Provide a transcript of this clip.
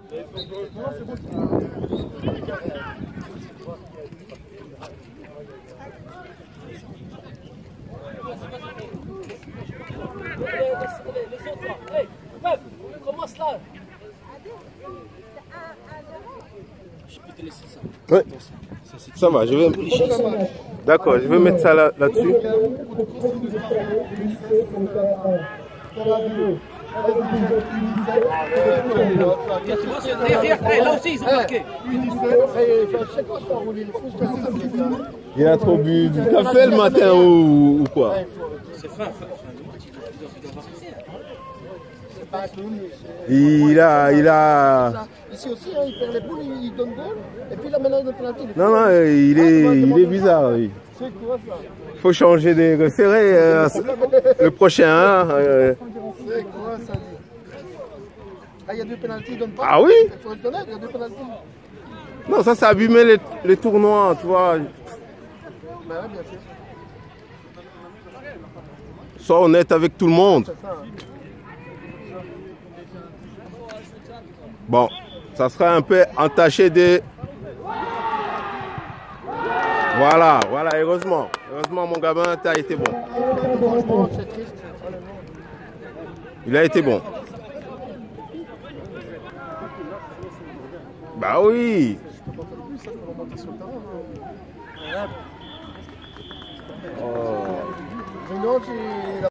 Commence là. Ouais. Ça va, je vais. D'accord, je vais mettre ça là-dessus. Là aussi, ils sont marqués. Il a trop bu du café le matin ou quoi? C'est fin. Il a... Ici aussi, hein, il perd les boules, il donne goal, et puis là maintenant il donne penalty. Non, il est bizarre, oui. C'est quoi ça? Faut changer des référés. Le prochain, hein, C'est quoi ça? Ah, il y a deux pénaltys, il donne pas. Ah oui? Il faut être honnête, il y a deux pénaltys. Non, ça a abîmé les tournois, tu vois. Bah ouais, bien sûr. Sois honnête avec tout le monde. C'est ça, hein. Bon, ça sera un peu entaché de... Voilà, heureusement. Heureusement, mon gamin, tu as été bon. Franchement, c'est triste. Il a été bon. Bah oui. Oh.